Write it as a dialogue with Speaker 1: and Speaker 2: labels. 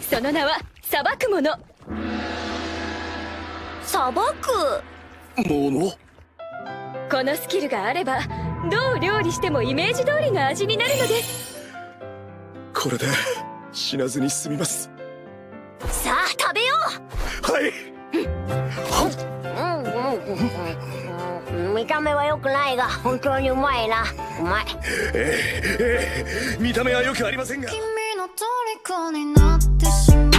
Speaker 1: その名は裁くもの。
Speaker 2: 裁く
Speaker 3: もの。
Speaker 1: このスキルがあればどう料理してもイメージ通りの味になるのです。
Speaker 3: これで死なずに済みます。
Speaker 2: さあ食べよ
Speaker 3: はい。
Speaker 2: う。見た目は良くないが本当にうまいな。うまい。
Speaker 3: 見た目はよくありませんが。
Speaker 4: 君の虜になってしまう